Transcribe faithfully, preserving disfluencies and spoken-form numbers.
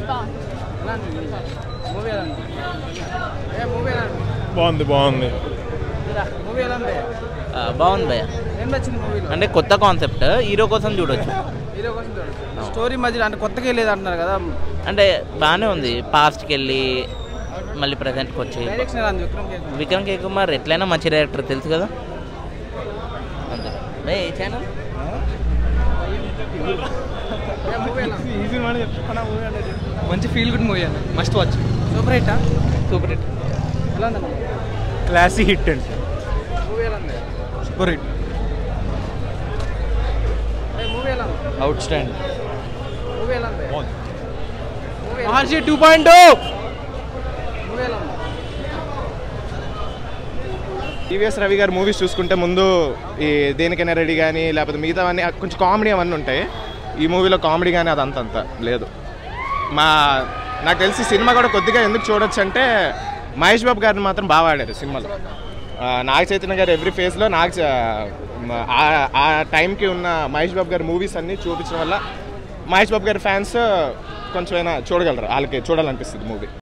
బాగుంది బాగుంది బాగుంది భయ్య. అంటే కొత్త కాన్సెప్ట్, హీరో కోసం చూడొచ్చు. స్టోరీ మధ్యలో అంటే కొత్తగా వెళ్ళేది అంటున్నారు కదా, అంటే బాగానే ఉంది. పాస్ట్కి వెళ్ళి మళ్ళీ ప్రజెంట్కి వచ్చి. విక్రమ్ కే కుమార్ ఎట్లయినా మంచి డైరెక్టర్ తెలుసు కదా. అంతే భయ్. ఏ ఛానల్ మంచి ఫీల్ గుడ్ మూవీ అండి, must watch. Super hit super hit ఎలా ఉందన్న? క్లాసీ హిట్ అండి. మూవీ ఎలా ఉంది? Super hit. మూవీ ఎలా ఉంది? Out stand. మూవీ ఎలా ఉంది? మహర్షి టూ పాయింట్ మూవీ ఎలా ఉంది? టీవీఎస్ రవి గారు మూవీస్ చూసుకుంటే ముందు ఈ దేనికైనా రెడీ కానీ లేకపోతే మిగతావన్నీ కొంచెం కామెడీ అవన్నీ ఉంటాయి. ఈ మూవీలో కామెడీ కానీ అదంత అంత లేదు. మా నాకు తెలిసి సినిమా కూడా కొద్దిగా ఎందుకు చూడొచ్చు అంటే మహేష్ బాబు గారిని మాత్రం బాగా ఆడారు సినిమాలో. నాగ చైతన్య గారు ఎవ్రీ ఫేజ్లో నాగ ఆ టైంకి ఉన్న మహేష్ బాబు గారి మూవీస్ అన్నీ చూపించడం వల్ల మహేష్ బాబు గారి ఫ్యాన్స్ కొంచెమైనా చూడగలరు, వాళ్ళకి చూడాలనిపిస్తుంది మూవీ.